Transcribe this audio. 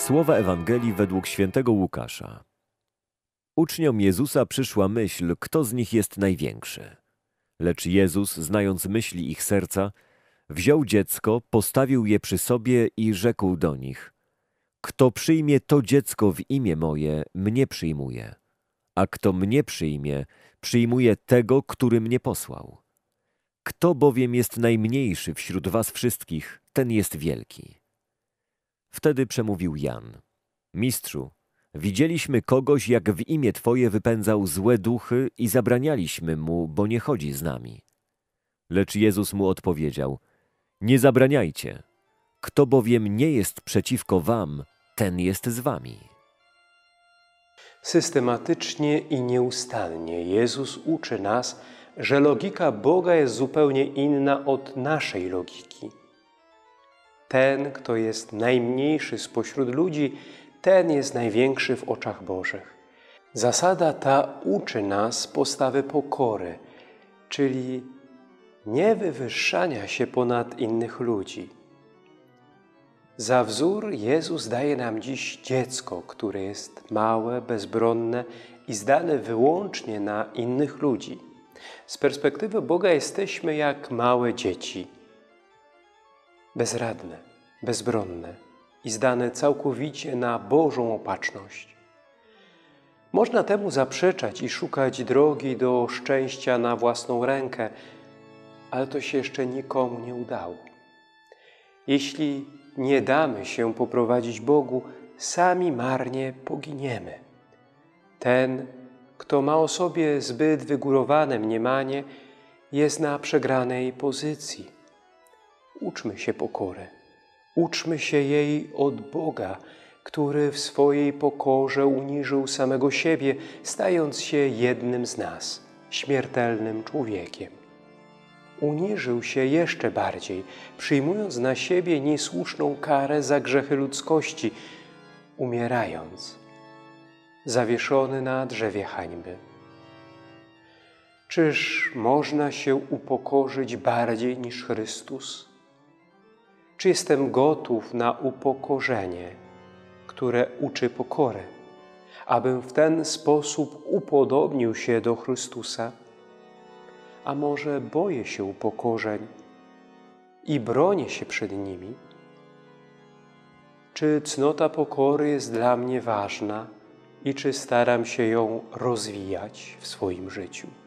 Słowa Ewangelii według świętego Łukasza. Uczniom Jezusa przyszła myśl, kto z nich jest największy. Lecz Jezus, znając myśli ich serca, wziął dziecko, postawił je przy sobie i rzekł do nich: Kto przyjmie to dziecko w imię moje, mnie przyjmuje. A kto mnie przyjmie, przyjmuje tego, który mnie posłał. Kto bowiem jest najmniejszy wśród was wszystkich, ten jest wielki. Wtedy przemówił Jan: Mistrzu, widzieliśmy kogoś, jak w imię Twoje wypędzał złe duchy i zabranialiśmy mu, bo nie chodzi z nami. Lecz Jezus mu odpowiedział: Nie zabraniajcie. Kto bowiem nie jest przeciwko wam, ten jest z wami. Systematycznie i nieustannie Jezus uczy nas, że logika Boga jest zupełnie inna od naszej logiki. Ten, kto jest najmniejszy spośród ludzi, ten jest największy w oczach Bożych. Zasada ta uczy nas postawy pokory, czyli nie wywyższania się ponad innych ludzi. Za wzór Jezus daje nam dziś dziecko, które jest małe, bezbronne i zdane wyłącznie na innych ludzi. Z perspektywy Boga jesteśmy jak małe dzieci, bezradne, bezbronne i zdane całkowicie na Bożą opatrzność. Można temu zaprzeczać i szukać drogi do szczęścia na własną rękę, ale to się jeszcze nikomu nie udało. Jeśli nie damy się poprowadzić Bogu, sami marnie poginiemy. Ten, kto ma o sobie zbyt wygórowane mniemanie, jest na przegranej pozycji. Uczmy się pokory. Uczmy się jej od Boga, który w swojej pokorze uniżył samego siebie, stając się jednym z nas, śmiertelnym człowiekiem. Uniżył się jeszcze bardziej, przyjmując na siebie niesłuszną karę za grzechy ludzkości, umierając, zawieszony na drzewie hańby. Czyż można się upokorzyć bardziej niż Chrystus? Czy jestem gotów na upokorzenie, które uczy pokory, abym w ten sposób upodobnił się do Chrystusa? A może boję się upokorzeń i bronię się przed nimi? Czy cnota pokory jest dla mnie ważna i czy staram się ją rozwijać w swoim życiu?